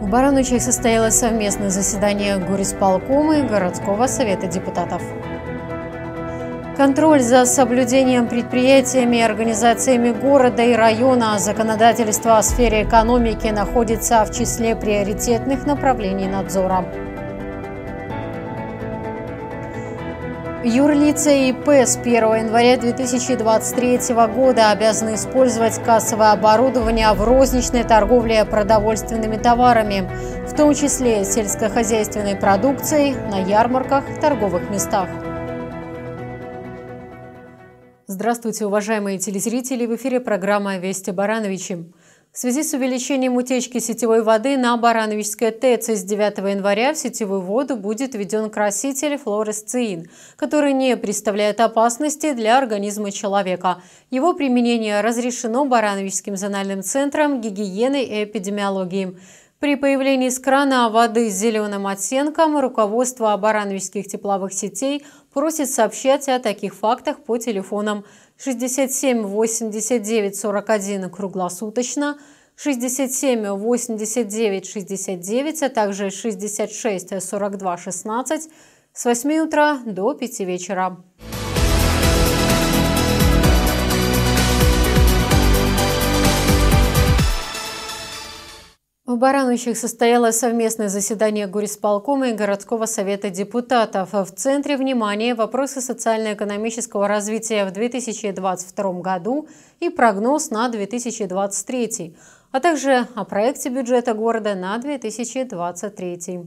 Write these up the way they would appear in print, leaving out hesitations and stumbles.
В Барановичах состоялось совместное заседание горисполкома и городского совета депутатов. Контроль за соблюдением предприятиями и организациями города и района, законодательства о сфере экономики находится в числе приоритетных направлений надзора. Юрлица и ИП с 1 января 2023 года обязаны использовать кассовое оборудование в розничной торговле продовольственными товарами, в том числе сельскохозяйственной продукцией, на ярмарках, торговых местах. Здравствуйте, уважаемые телезрители! В эфире программа «Вести Барановичи». В связи с увеличением утечки сетевой воды на Барановичской ТЭЦ с 9 января в сетевую воду будет введен краситель флуоресцеин, который не представляет опасности для организма человека. Его применение разрешено Барановичским зональным центром гигиены и эпидемиологии. При появлении с крана воды с зеленым оттенком руководство барановичских тепловых сетей просит сообщать о таких фактах по телефонам 67 89 41 круглосуточно, 67 89 69, а также 66 42 16 с 8 утра до 5 вечера. В Барановичах состоялось совместное заседание горисполкома и городского совета депутатов. В центре внимания вопросы социально-экономического развития в 2022 году и прогноз на 2023, а также о проекте бюджета города на 2023.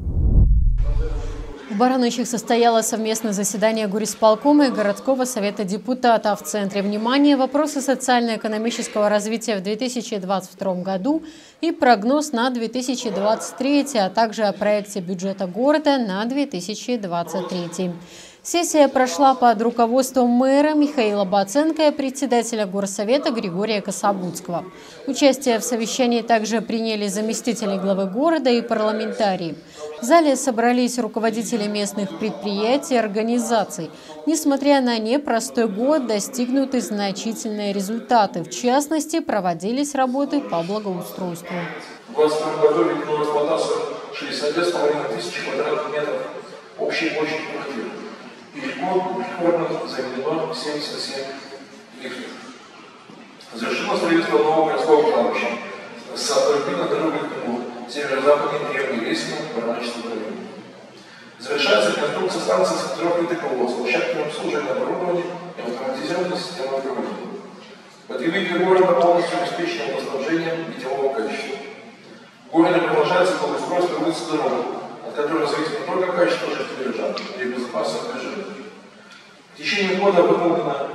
В Барановичах состоялось совместное заседание горисполкома и городского совета депутатов. В центре внимания вопросы социально-экономического развития в 2022 году и прогноз на 2023, а также о проекте бюджета города на 2023. Сессия прошла под руководством мэра Михаила Баценко и председателя горсовета Григория Кособудского. Участие в совещании также приняли заместители главы города и парламентарии. В зале собрались руководители местных предприятий и организаций. Несмотря на непростой год, достигнуты значительные результаты. В частности, проводились работы по благоустройству. В 2022 году введено в эксплуатацию 62,5 тысяч квадратных метров общей площади квартир. И рекордно заменено 77 лифтов. Завершено строительство нового городского кладбища с автомобильной дорогой к нему, северо-западной деревни Лесино, Барановичского района. Завершается реконструкция станции сортировки ТКО с площадками обслуживания оборудования и автоматизированной системой управления. Потребители города полностью обеспечены водоснабжением питьевого качества. В городе продолжается благоустройство улиц и дорог, от которых зависит не только качество жилья, но и безопасность движения. В течение года выполнено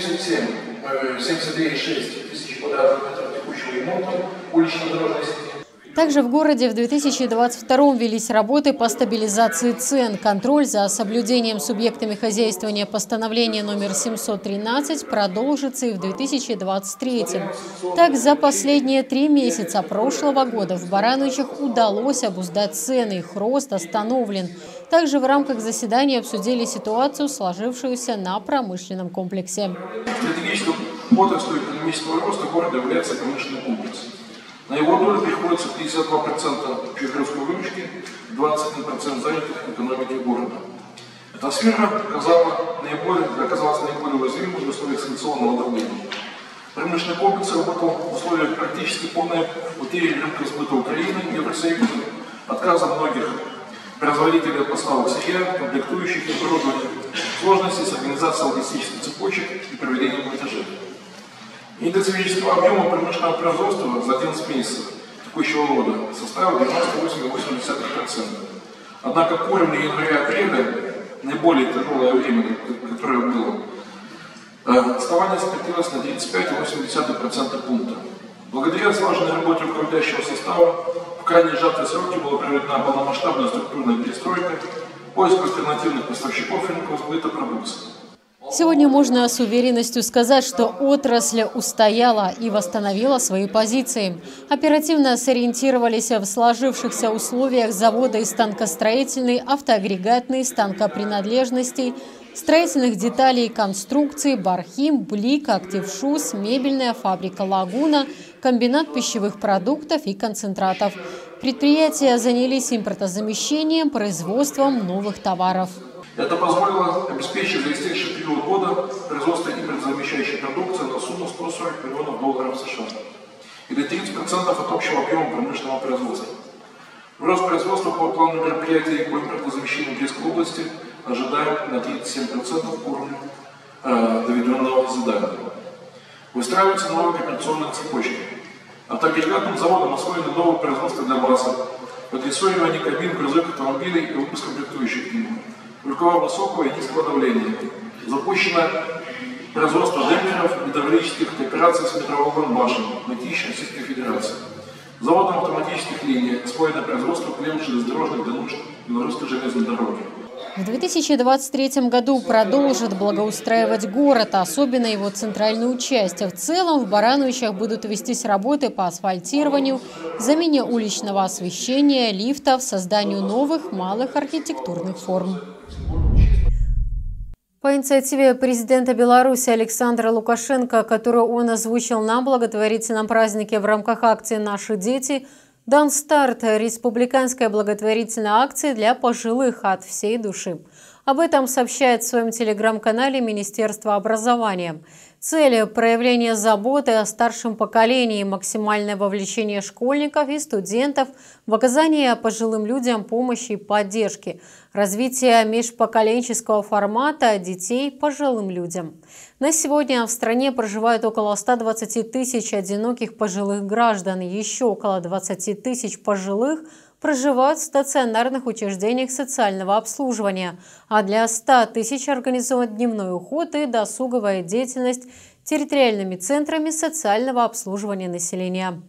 72,6 тысяч квадратных метров текущего ремонта улично-дорожной сети. Также в городе в 2022 велись работы по стабилизации цен. Контроль за соблюдением субъектами хозяйствования постановления номер 713 продолжится и в 2023. Так, за последние 3 месяца прошлого года в Барановичах удалось обуздать цены, их рост остановлен. Также в рамках заседания обсудили ситуацию, сложившуюся на промышленном комплексе. Стратегической отраслью экономического роста города является промышленный комплекс. На его долю приходится 52% общей городской выручки, 21% занятых в экономике города. Эта сфера оказалась наиболее уязвимой в условиях санкционного давления. Промышленный комплекс работал в условиях практически полной потери рынка сбыта Украины и Евросоюза, отказа многих производителей от поставок сырья, комплектующих и оборудования, сложности с организацией логистических цепочек и проведением платежей. Индекс физического объема промышленного производства за 11 месяцев текущего года составил 98,8%. Однако к уровню января-апреля, наиболее тяжелое время, которое было, отставание сократилось на 35,8% пункта. Благодаря слаженной работе руководящего состава в крайне сжатые сроки была проведена полномасштабная структурная перестройка, поиск альтернативных поставщиков рынка сбыта продукции. Сегодня можно с уверенностью сказать, что отрасль устояла и восстановила свои позиции. Оперативно сориентировались в сложившихся условиях завода и станкостроительной, автоагрегатной, станкопринадлежностей, строительных деталей и конструкций, Бархим, Блик, Актившус, мебельная фабрика «Лагуна», комбинат пищевых продуктов и концентратов. Предприятия занялись импортозамещением, производством новых товаров. Это позволило обеспечить за истекший период года производство импортозамещающей продукции на сумму 140 миллионов долларов США, или 30% от общего объема промышленного производства. Рост производства по плану мероприятий по импортозамещению в Брестской области ожидаем на 37% к уровню доведенного задания. Выстраиваются новые операционные цепочки. От агрегатным заводом освоены новые производства для БАСа, подвесовывание кабин, грузовых автомобилей и выпуск комплектующих к ним, рукава высокого и низкого давления. Запущено производство демпферов металлургических коопераций с метроволновым башен на Тище Российской Федерации. Заводом автоматических линий освоено производство клемм железнодорожных для нужд белорусской железной дороги. В 2023 году продолжат благоустраивать город, особенно его центральную часть. В целом в Барановичах будут вестись работы по асфальтированию, замене уличного освещения, лифтов, созданию новых малых архитектурных форм. По инициативе президента Беларуси Александра Лукашенко, которую он озвучил на благотворительном празднике в рамках акции «Наши дети», дан старт республиканской благотворительной акции для пожилых от всей души. Об этом сообщает в своем телеграм-канале Министерство образования. Цель – проявление заботы о старшем поколении, максимальное вовлечение школьников и студентов в оказание пожилым людям помощи и поддержки, развитие межпоколенческого формата детей пожилым людям. На сегодня в стране проживают около 120 тысяч одиноких пожилых граждан, еще около 20 тысяч пожилых проживают в стационарных учреждениях социального обслуживания, а для 100 тысяч организован дневной уход и досуговая деятельность территориальными центрами социального обслуживания населения.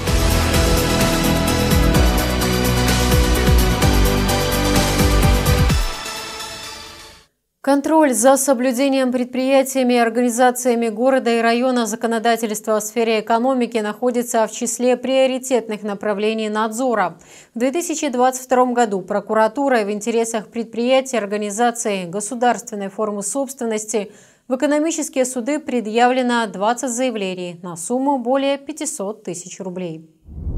Контроль за соблюдением предприятиями и организациями города и района законодательства в сфере экономики находится в числе приоритетных направлений надзора. В 2022 году прокуратурой в интересах предприятий и организаций государственной формы собственности в экономические суды предъявлено 20 заявлений на сумму более 500 тысяч рублей.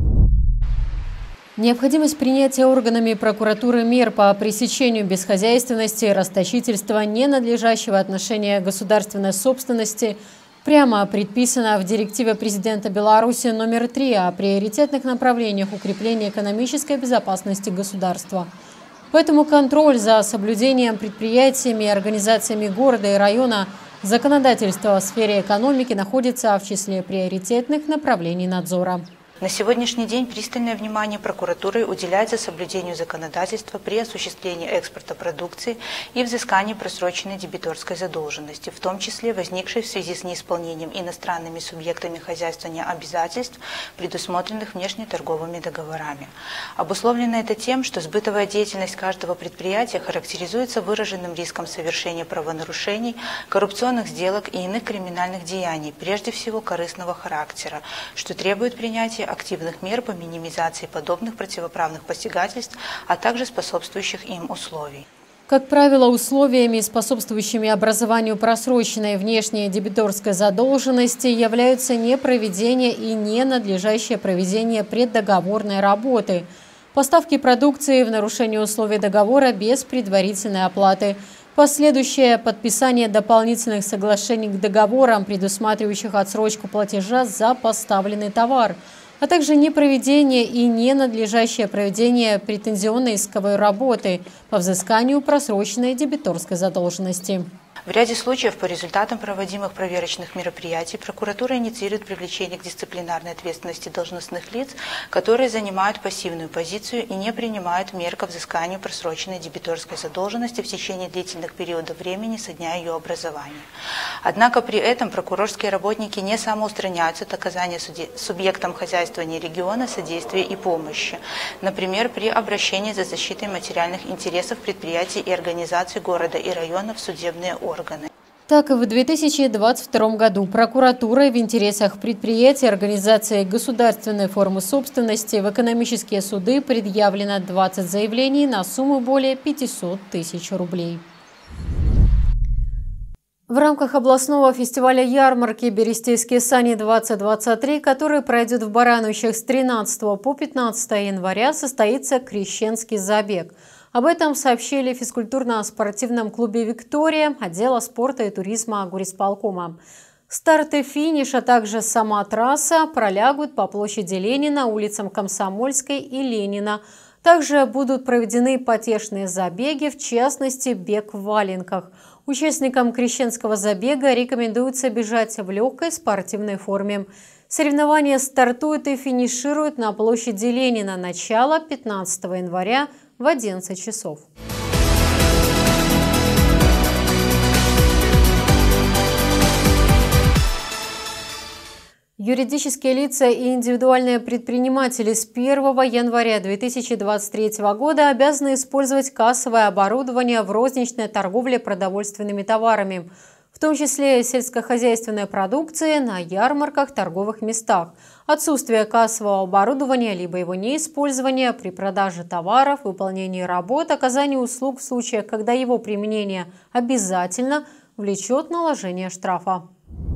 Необходимость принятия органами прокуратуры мер по пресечению бесхозяйственности, расточительства, ненадлежащего отношения к государственной собственности прямо предписана в директиве президента Беларуси номер 3 о приоритетных направлениях укрепления экономической безопасности государства. Поэтому контроль за соблюдением предприятиями и организациями города и района законодательства в сфере экономики находится в числе приоритетных направлений надзора. На сегодняшний день пристальное внимание прокуратуры уделяется соблюдению законодательства при осуществлении экспорта продукции и взыскании просроченной дебиторской задолженности, в том числе возникшей в связи с неисполнением иностранными субъектами хозяйствования обязательств, предусмотренных внешнеторговыми договорами. Обусловлено это тем, что сбытовая деятельность каждого предприятия характеризуется выраженным риском совершения правонарушений, коррупционных сделок и иных криминальных деяний, прежде всего корыстного характера, что требует принятия активных мер по минимизации подобных противоправных посягательств, а также способствующих им условий. Как правило, условиями, способствующими образованию просроченной внешней дебиторской задолженности, являются непроведение и ненадлежащее проведение преддоговорной работы, поставки продукции в нарушение условий договора без предварительной оплаты, последующее подписание дополнительных соглашений к договорам, предусматривающих отсрочку платежа за поставленный товар, а также непроведение и ненадлежащее проведение претензионной исковой работы по взысканию просроченной дебиторской задолженности. В ряде случаев по результатам проводимых проверочных мероприятий прокуратура инициирует привлечение к дисциплинарной ответственности должностных лиц, которые занимают пассивную позицию и не принимают мер ко взысканию просроченной дебиторской задолженности в течение длительных периодов времени со дня ее образования. Однако при этом прокурорские работники не самоустраняются от оказания субъектам хозяйствования региона содействия и помощи, например, при обращении за защитой материальных интересов предприятий и организаций города и района в судебные органы. Так, в 2022 году прокуратурой в интересах предприятий и организаций государственной формы собственности в экономические суды предъявлено 20 заявлений на сумму более 500 тысяч рублей. В рамках областного фестиваля ярмарки «Берестейские сани-2023», который пройдет в Барановичах с 13 по 15 января, состоится крещенский забег. Об этом сообщили в физкультурно-спортивном клубе «Виктория» отдела спорта и туризма горисполкома. Старт и финиш, а также сама трасса пролягут по площади Ленина, улицам Комсомольской и Ленина. Также будут проведены потешные забеги, в частности, бег в валенках. Участникам крещенского забега рекомендуется бежать в легкой спортивной форме. Соревнования стартуют и финишируют на площади Ленина. Начало 15 января в 11 часов. Юридические лица и индивидуальные предприниматели с 1 января 2023 года обязаны использовать кассовое оборудование в розничной торговле продовольственными товарами, в том числе сельскохозяйственной продукции на ярмарках, торговых местах. Отсутствие кассового оборудования либо его неиспользование при продаже товаров, выполнении работ, оказании услуг в случаях, когда его применение обязательно, влечет наложение штрафа.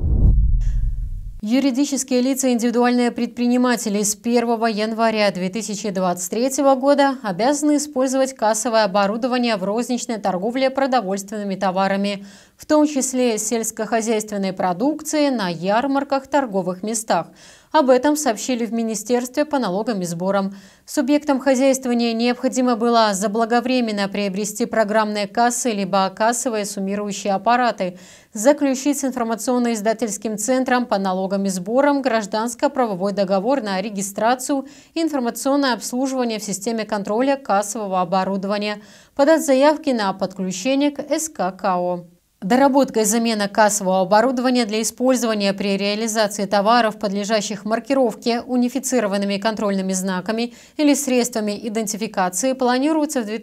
Юридические лица и индивидуальные предприниматели с 1 января 2023 года обязаны использовать кассовое оборудование в розничной торговле продовольственными товарами, в том числе сельскохозяйственной продукции на ярмарках, торговых местах. Об этом сообщили в Министерстве по налогам и сборам. Субъектам хозяйствования необходимо было заблаговременно приобрести программные кассы либо кассовые суммирующие аппараты, заключить с информационно-издательским центром по налогам и сборам гражданско-правовой договор на регистрацию и информационное обслуживание в системе контроля кассового оборудования, подать заявки на подключение к СК-КАО. Доработка и замена кассового оборудования для использования при реализации товаров, подлежащих маркировке унифицированными контрольными знаками или средствами идентификации, планируется в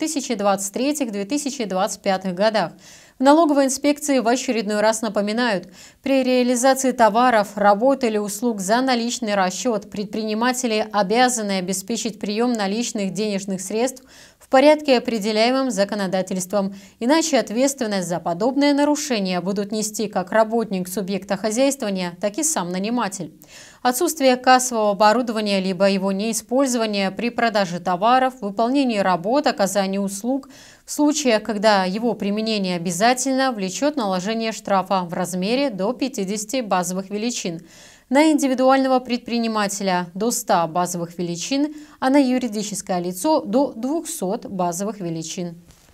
2023-2025 годах. В налоговой инспекции в очередной раз напоминают, при реализации товаров, работ или услуг за наличный расчет предприниматели обязаны обеспечить прием наличных денежных средств в порядке, определяемым законодательством. Иначе ответственность за подобные нарушения будут нести как работник субъекта хозяйствования, так и сам наниматель. Отсутствие кассового оборудования либо его неиспользование при продаже товаров, выполнении работ, оказании услуг в случаях, когда его применение обязательно, влечет наложение штрафа в размере до 50 базовых величин. На индивидуального предпринимателя до 100 базовых величин, а на юридическое лицо до 200 базовых величин.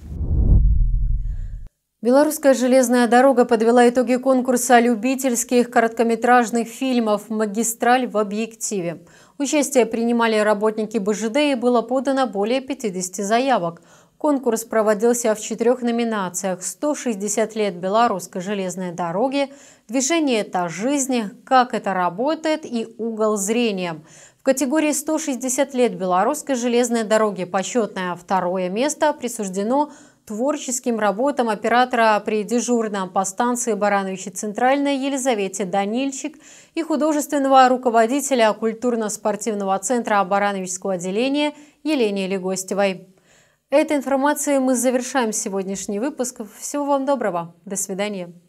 Белорусская железная дорога подвела итоги конкурса любительских короткометражных фильмов «Магистраль в объективе». Участие принимали работники БЖД и было подано более 50 заявок. Конкурс проводился в 4 номинациях: «160 лет белорусской железной дороги», «Движение – это жизнь», «Как это работает» и «Угол зрения». В категории 160 лет белорусской железной дороги почетное 2-е место присуждено творческим работам оператора при дежурном по станции Барановичи Центральной Елизавете Данильчик и художественного руководителя культурно-спортивного центра Барановичского отделения Елене Легостевой. Этой информацией мы завершаем сегодняшний выпуск. Всего вам доброго. До свидания.